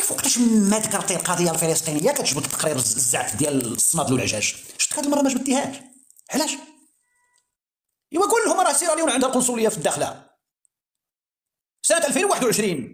وقتاش ما ذكرتي القضيه الفلسطينيه كتجبد التقرير الزعف ديال الصماد والعجاج؟ شفت هذه المره ما جبدتيهاش، علاش؟ ايوا قول لهم راه سيراليون عندها قنصليه في الداخله سنه 2021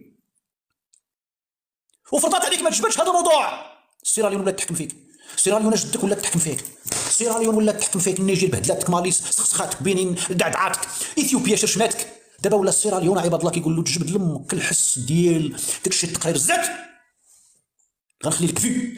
وفرضات عليك ما تجبدش هذا الموضوع. سيراليون ولات تحكم فيك، سيراليون جدك ولات تحكم فيك، سيراليون ولات تحكم فيك، النيجير بهدلاتك، مالي سخسخاتك، بنين دعدعاتك، اثيوبيا شرشماتك. دابا ولا سيراليون عباد الله كيقول له تجبد لامك الحس ديال داكشي التقرير الزعف غنخلي لك فيه.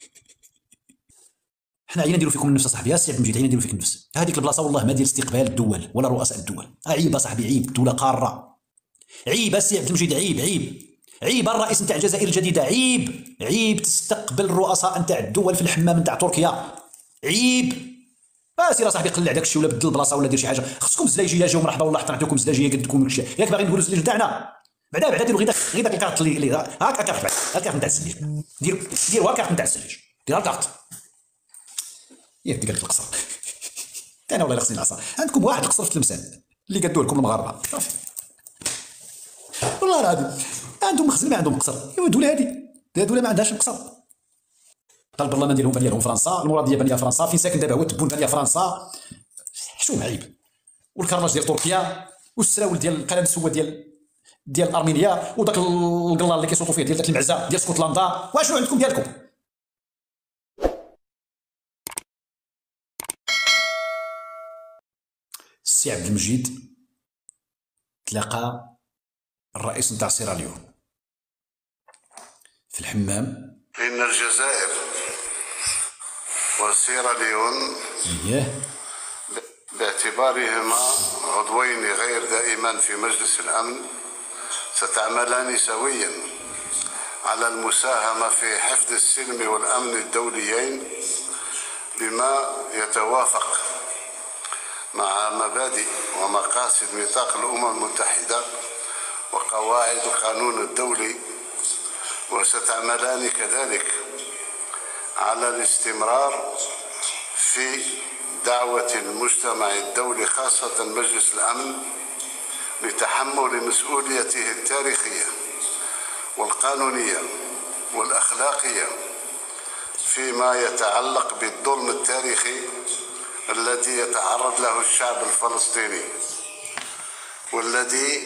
حنا عينا نديرو فيكم النفس اصاحبي، يا سي عبد المجيد عينا نديرو فيك النفس. هذيك البلاصه والله ما ديال استقبال الدول ولا رؤساء الدول، عيب اصاحبي، عيب، دوله قاره، عيب السي عبد المجيد، عيب عيب عيب. الرئيس نتاع الجزائر الجديده عيب، عيب تستقبل الرؤساء نتاع الدول في الحمام نتاع تركيا، عيب. سير اصاحبي قلع داك الشيء ولا بدل البلاصه ولا دير شي حاجه. خصكم الزلاجيه جاو مرحبا والله حط عندكم الزلاجيه قدكم داكشي، ياك باغي نديروا الزلاج تاعنا بعدا ديروا غير داك الكارت اللي هاك كارت بعد الكارت نتاع الزلاج، ديروا الكارت نتاع الزلاج، دير الكارت ياك ديك القصر. انا والله خصني العصا، عندكم واحد القصر في تلمسان اللي قدوه لكم المغاربه صافي والله العظيم. عندهم مخزن ما عندهم قصر، ايوا دوله هذه دوله ما عندهاش القصر. البرلمان ديالهم بان لهم فرنسا، المراديه بان لها فرنسا، فين ساكن دابا هو التبون بان لها فرنسا، حشومه عيب. والكرناج ديال تركيا والسراول ديال القلم السود ديال ارمينيا وداك القلال اللي كيصوتوا فيه ديال داك المعزه ديال اسكتلندا، واشنو عندكم ديالكم؟ السي عبد المجيد تلاقى الرئيس نتاع سيراليون في الحمام. إن الجزائر وسيراليون باعتبارهما عضوين غير دائما في مجلس الأمن ستعملان سويا على المساهمة في حفظ السلم والأمن الدوليين بما يتوافق مع مبادئ ومقاصد ميثاق الأمم المتحدة وقواعد القانون الدولي، وستعملان كذلك على الاستمرار في دعوة المجتمع الدولي خاصة مجلس الأمن لتحمل مسؤوليته التاريخية والقانونية والأخلاقية فيما يتعلق بالظلم التاريخي الذي يتعرض له الشعب الفلسطيني، والذي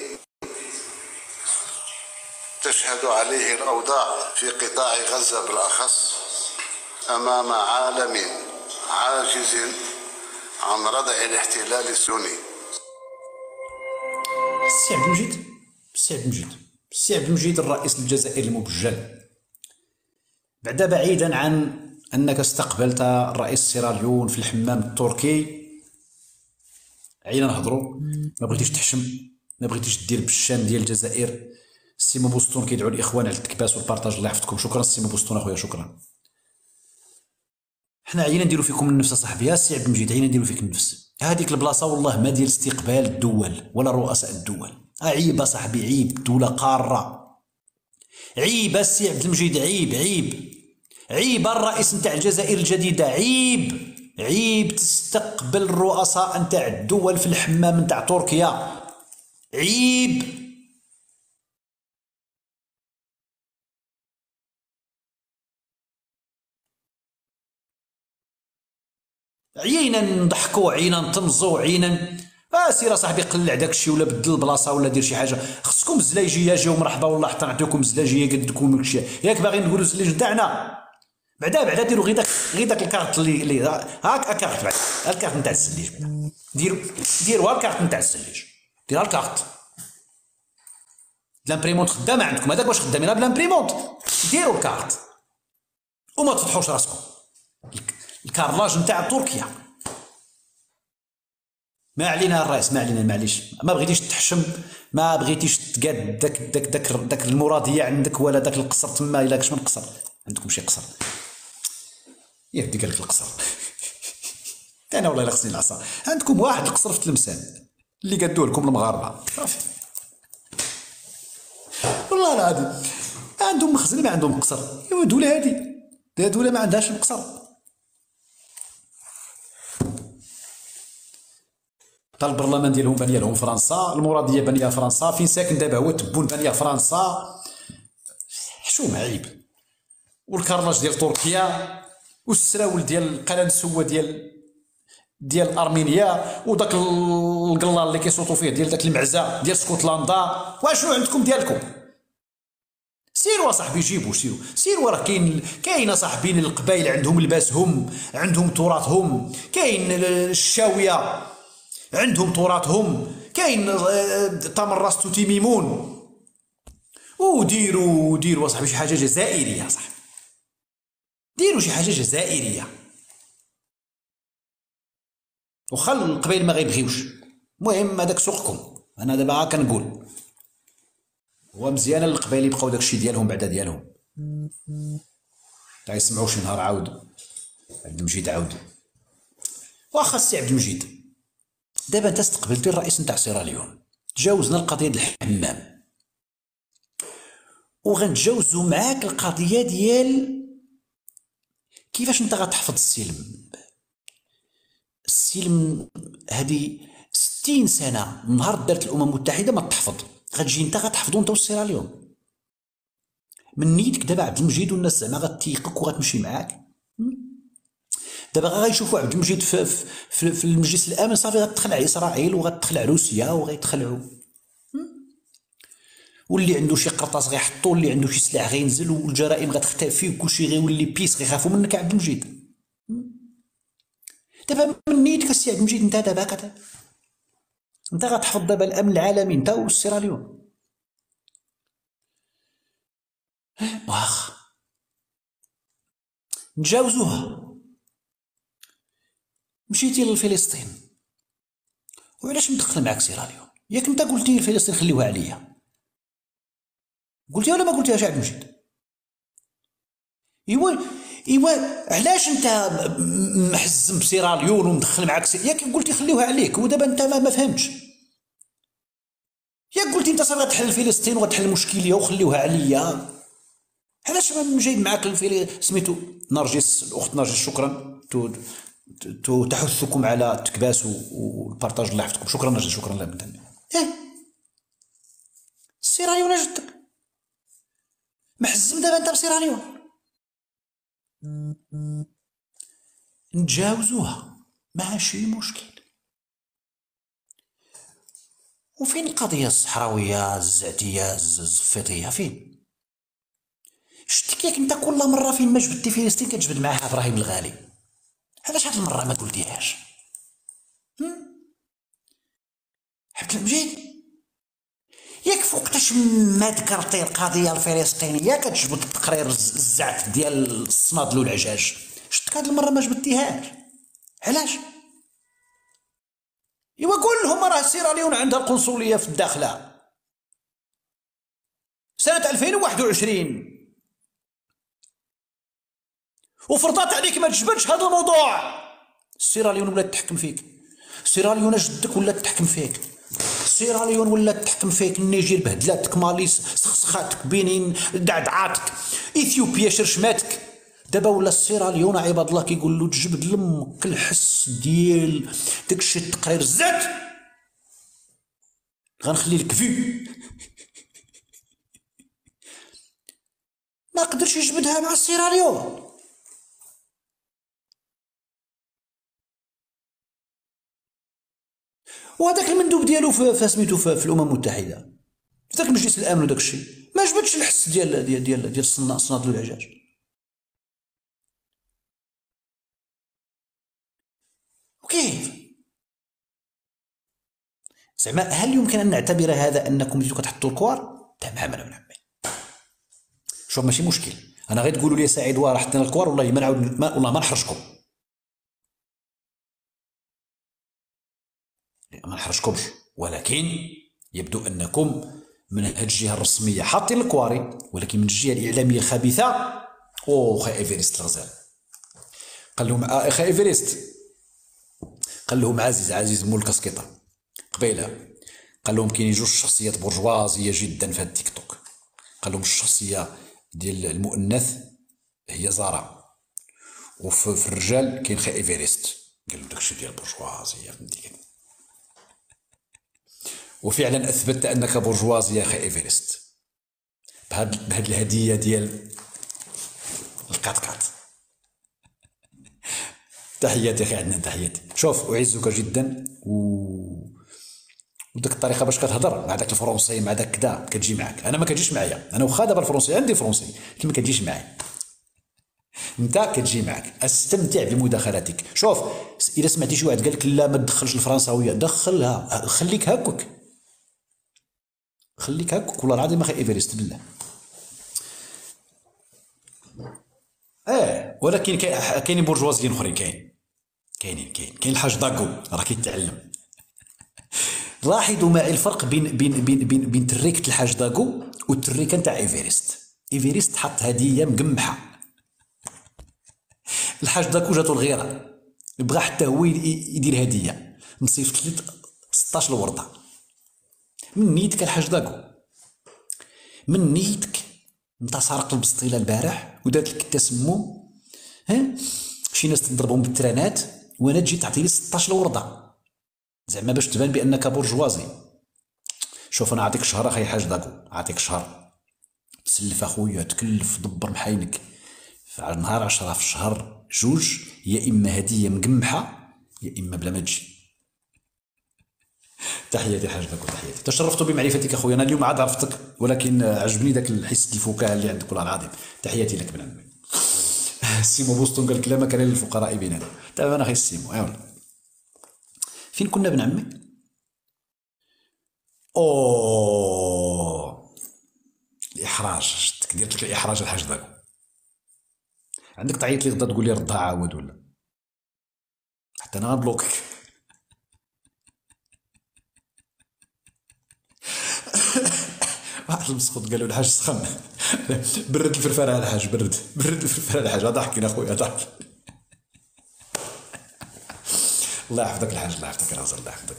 تشهد عليه الأوضاع في قطاع غزة بالأخص أمام عالم عاجز عن ردع الاحتلال الصهيوني. السي عبد المجيد، السي عبد المجيد الرئيس الجزائري المبجل، بعدا بعيدا عن انك استقبلت الرئيس سيراليون في الحمام التركي، عينا نهضروا، ما بغيتيش تحشم، ما بغيتيش دير بالشان ديال الجزائر. السي بوستون كيدعو الاخوان على التكباس والبارطاج، الله يحفظكم. شكرا السي بوستون اخويا، شكرا. حنا عينا نديرو فيكم النفس اصاحبي، يا السي عبد المجيد عينا نديرو فيك النفس. هذيك البلاصه والله ما ديال استقبال الدول ولا رؤساء الدول، عيب اصاحبي، عيب، دوله قاره، عيب السي عبد المجيد، عيب الرئيس نتاع الجزائر الجديده، عيب تستقبل الرؤساء نتاع الدول في الحمام نتاع تركيا، عيب. عيينا نضحكوا، عيينا نطنزوا، عيينا سير اصاحبي قلع داكشي ولا بدل البلاصه ولا دير شي حاجه. خصكم الزلاجيه جاو مرحبا والله حتى نعطيكم الزلاجيه قدكم داكشي، ياك باغي نقولوا الزلاج تاعنا بعدا ديروا غير داك الكارت اللي هاك الكارت، بعد الكارت نتاع الزلاج، ديروا الكارت نتاع الزلاج، دير الكارت. لامبريمونت خدامه عندكم، هذاك واش خدامين بالامبريمونت، ديروا الكارت وما تفضحوش راسكم. الكارلاج نتاع تركيا ما علينا الرئيس، ما علينا، معليش، ما بغيتيش تحشم، ما بغيتيش تقاد داك المراديه عندك ولا داك القصر تما. الا كاش من قصر عندكم شي قصر، ياك ديك القصر. انا والله الا خصني العصا، عندكم واحد القصر في تلمسان اللي قادوه لكم المغاربه صافي والله العظيم. عندهم مخزن ما عندهم قصر، ايوا دوله هذه دوله ما عندهاش القصر. البرلمان ديالهم بان لهم فرنسا، المراديه بان لها فرنسا، فين ساكن دابا هو التبون بان لها فرنسا، حشومه عيب. والكرناج ديال تركيا والسراول ديال القلنسوه ديال ارمينيا وداك القلال اللي كيصوتوا فيه ديال داك المعزه ديال اسكتلندا. واشنو عندكم ديالكم؟ سيروا صاحبي جيبوا سيروا راه كاين صاحبي القبائل عندهم لباسهم، عندهم تراثهم، كاين الشاويه عندهم تراثهم، كاين تمراس توتي ميمون. وديروا صاحبي شي حاجه جزائريه صاحبي، ديروا شي حاجه جزائريه. وخا القبائل ما غيبغيوش، المهم هذاك سوقكم. انا دابا كنقول هو مزيان القبائل يبقاو داكشي ديالهم بعدا ديالهم، غيسمعوا شي نهار عاود عبد المجيد عاود. واخا السي عبد المجيد دابا انت استقبلتي الرئيس نتاع سيراليون، تجاوزنا القضيه ديال الحمام وغنتجاوزوا معاك القضيه ديال كيفاش انت غتحفظ السلم. هذه 60 سنه من نهار دارت الامم المتحده ما تحفظ، غتجي انت غتحفظو انت والسيراليون من نيتك دابا عبد المجيد، والناس زعما غتيقك وغتمشي معاك. دابا غيشوفوا عبد المجيد في المجلس الامن صافي غتخلع اسرائيل وغتخلع روسيا وغيتخلعوا، واللي عنده شي قرطاس غيحطو، واللي عنده شي سلاح غينزل، والجرائم غتختفي وكلشي غيولي بيس، غيخافوا منك عبد المجيد. دابا من نيتك السي عبد المجيد انت دابا انت غتحفظ دابا الامن العالمي انت والسيراليون. واخا نتجاوزوها، مشيتي لفلسطين وعلاش مدخل معاك سيراليون؟ ياك انت قلتي فلسطين خليوها عليا، قلتيها ولا ما قلتيهاش عبد المجيد؟ ايوا علاش انت محزم بسيراليون ومدخل معاك ياك قلتي خليوها عليك، ودابا انت ما فهمتش. ياك قلتي انت صافي غتحل فلسطين وغتحل المشكل ليا وخليوها عليا، علاش ما جايب معاك سميتو نرجس، الاخت نرجس شكرا تحثكم على التكباس والبارطاج الله يحفظكم. شكرا نرجس، شكرا الله بنتي. سيراليون جدك محزم دابا انت بسيراليون. نتجاوزوها ماشي مشكل. وفين القضية الصحراوية الزعتية الزفيطية فين؟ شتك ياك انت كل مرة فين ما جبدتي فلسطين كتجبد معاها ابراهيم الغالي، علاش هاد المرة ما قلتيهاش؟ عبد المجيد ياك فوقتاش ما ذكرتي القضية الفلسطينية كتجبد التقرير الزعت ديال الصنادل والعجاج، شتك هاد المرة ما جبدتيهاش، علاش؟ ايوا قول لهم راه سيراليون عندها القنصلية في الداخلة سنة 2021 وفرضات عليك ما تجبدش هذا الموضوع. سيراليون ولات تحكم فيك، سيراليون جدك ولات تحكم فيك، سيراليون ولات تحكم فيك، النيجير بهدلاتك، مالي سخسخاتك، بنين دعدعاتك، اثيوبيا شرشماتك. دابا ولا سيراليون عباد الله كيقول له تجبد لمك الحس ديال داكشي التقرير الزات غنخلي لك في ما قدرش يجبدها مع سيراليون. وهذاك المندوب ديالو في سميتو في الامم المتحده في ذاك مجلس الامن وداك الشيء ما جبدش الحس ديال الصنادل والعجاج. وكيف زعما هل يمكن ان نعتبر هذا انكم بديتو كتحطوا الكوار؟ تماما ابن عمي. شوف ماشي مشكل، انا غير تقولوا لي سعيد واه حطينا الكوار والله ما نعاود والله ما نحرجكم، ما نحرجكمش، ولكن يبدو انكم من الجهه الرسميه حاطين الكواري، ولكن من الجهه الاعلاميه الخبيثه خي ايفريست الغزال قال لهم اخي ايفريست، قال لهم عزيز مول الكاسكيطه قبيله، قال لهم كاينين جوج شخصيات برجوازيه جدا في هاد التيك توك، قال لهم الشخصيه ديال المؤنث هي زارا، وفي الرجال كاين خي ايفريست، قال لهم داكشي ديال البرجوازيه فهمتي كده. وفعلا اثبتت انك برجوازي يا اخي ايفريست، بهاد الهديه ديال القطقاط. تحياتي اخي عدنان، تحياتي. شوف اعزك جدا وداك الطريقه باش كتهضر مع داك الفرونسي مع داك كدا كتجي معاك. انا ما كتجيش معايا، انا واخا دابا الفرونسي عندي فرونسي لكن ما كتجيش معايا. انت كتجي معاك. استمتع بمداخلاتك. شوف اذا سمعتي شي واحد قال لك لا ما تدخلش الفرنساويه، دخلها، خليك هكاك، خليك هكاك. والله العظيم اخي ايفريست بالله. ولكن كاينين برجوازيين اخرين، كاين الحاج داكو راه كيتعلم. لاحظوا معي الفرق بين تريكه الحاج داكو والتريكه نتاع ايفريست. ايفريست حط هديه مقمحه، الحاج داكو جاتو الغيره، بغى حتى هو يدير هديه، مصيفط لي 16 ورده. من نيتك الحاج داكو، من نيتك. انت سارق البسطيله البارح ودارت لك التسمم، شي ناس تضربهم بالترانات وانا تجي تعطي لي 16 ورده زعما باش تبان بانك برجوازي. شوف انا عطيك شهر اخي حاج داكو، عطيك شهر تسلف اخويا، تكلف دبر محاينك في نهار 10 في الشهر جوج، يا اما هديه مقمحه يا اما بلا ما تجي. تحياتي حاج داكو، تحياتي. تشرفت بمعرفتك اخويا، انا اليوم عاد عرفتك ولكن عجبني داك الحس الفكاهه اللي عندك والله العظيم. تحياتي لك بن عمي. سيمو بوسطون قال لك لا مكان للفقراء بيننا. تمام انا اخي سيمو. ايوا فين كنا بن عمي؟ الاحراج، شفتك درت لك الاحراج الحاج داكو. عندك تعيط لي غدا تقول لي ردها عاود ولا حتى انا غنبلوكك. واحد المسخوط قال له الحاج سخن، برد الفرفره على الحاج، برد الفرفره على الحاج. ضحكنا اخويا ضحك. الله يحفظك الحاج، الله يحفظك الرازل، الله يحفظك.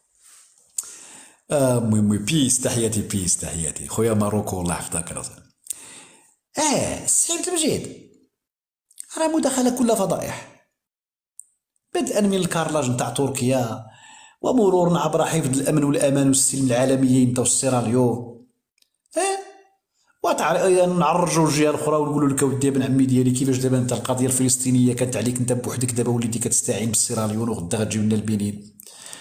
المهم بيس، تحياتي بيس، تحياتي خويا ماروكو، الله يحفظك الرازل. السي عبد المجيد، راه مداخله كلها فضائح، بدءا من الكارلاج نتاع تركيا ومرورا عبر حفظ الامن والامان والسلم العالميين نتا السيراليون، نعرجوا الجهه الاخرى ونقولوا لك اودي بن عمي ديالي كيفاش دابا انت القضيه الفلسطينيه كانت عليك انت بوحدك، دابا وليتي كتستعين بالسيراليون وغدا غتجيب لنا البنين.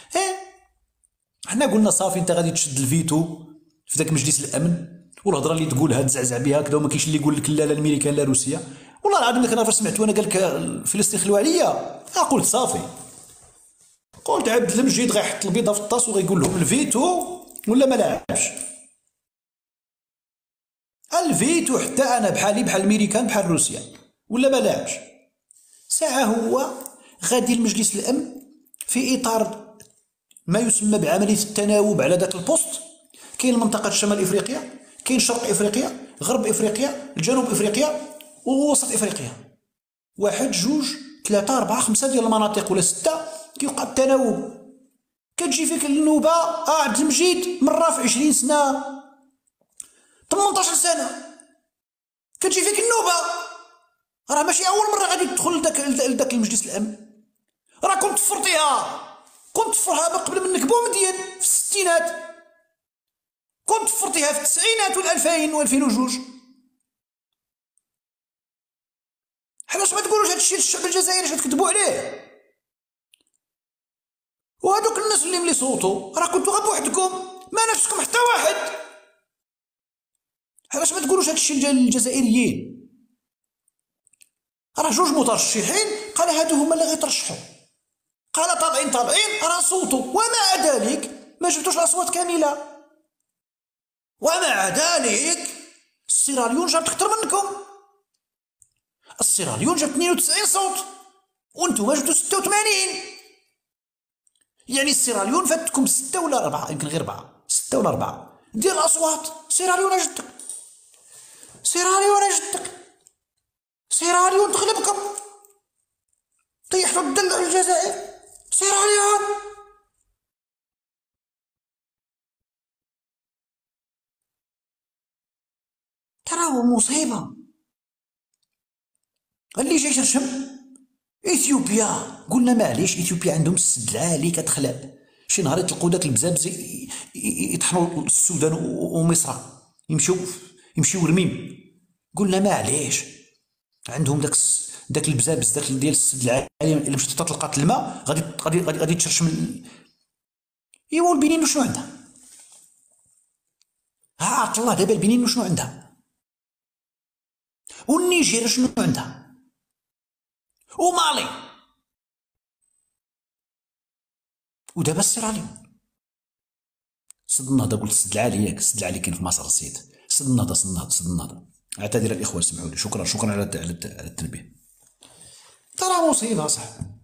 حنا قلنا صافي انت غادي تشد الفيتو في ذاك مجلس الامن، والهضره اللي تقولها تزعزع بها هكذا وما كاينش اللي يقول لك لا لا الامريكان لا روسيا. والله العظيم لك انا فاش سمعت وانا قال لك فلسطين خلوا عليا قلت صافي، قلت عبد المجيد غيحط البيضه في الطاس وغيقول لهم الفيتو ولا ما لعبش. الفيتو حتى انا بحالي بحال الامريكان بحال روسيا ولا ما لعبش. ساعه هو غادي المجلس الامن في اطار ما يسمى بعمليه التناوب على ذاك البوست. كاين منطقه شمال افريقيا، كاين شرق افريقيا، غرب افريقيا، جنوب افريقيا ووسط افريقيا. واحد جوج ثلاثه اربعه خمسه ديال المناطق ولا سته كيوقع التناوب. كتجي فيك النوبه عبد المجيد مره في 20 سنه 18 سنه كتجي فيك النوبه. راه ماشي اول مره غادي تدخل لذاك المجلس الامن، راه كنت تفرطيها، كنت تفرها قبل منك بومدين في الستينات، كنت تفرطيها في التسعينات والألفين و2002. علاش ما تقولوش هادشي للشعب الجزائري؟ اش تكذبوا عليه؟ وهادوك الناس اللي صوتوا راه كنتو غير بوحدكم، ما نفسكم حتى واحد. علاش ما تقولوش هادشي للجزائريين؟ راه جوج مترشحين قال هادو هما اللي غيترشحوا، قال طالعين راه صوتوا، ومع ذلك ما جبتوش الاصوات كامله، ومع ذلك السيراليون جابت اكثر منكم. السيراليون جابت 92 صوت وانتم جبتوا 86. يعني السيراليون فاتكم 6 ولا 4، يمكن غير 4، 6 ولا 4 ديال الاصوات. سيراليون جدك، سيراليون تغلبكم، طيحتوا الدلع الجزائر. سيراليون تراهو مصيبه. اللي جاي يشرشم اثيوبيا، قلنا معليش اثيوبيا عندهم السد العالي كتخلع، شي نهار يطلقوا داك البزابز يطحنوا السودان ومصر، يمشيو يمشيو رميم. قلنا معليش، عندهم داك البزابز داك ديال السد العالي، الا مشيت تلقى الماء غادي تشرشم ايوا البنين شنو عندها؟ عرفت الله دابا البنين شنو عندها؟ والنيجير شنو عندها؟ ومالي، ودابا السيراليون. سد النهضه، قلت السد العالي ياك، السد العالي كاين في مصر، نسيت. سد النهضه، سد النهضه. اعتذر الاخوه، سمحوا لي، شكرا على التنبيه. ترى مصيبه صح.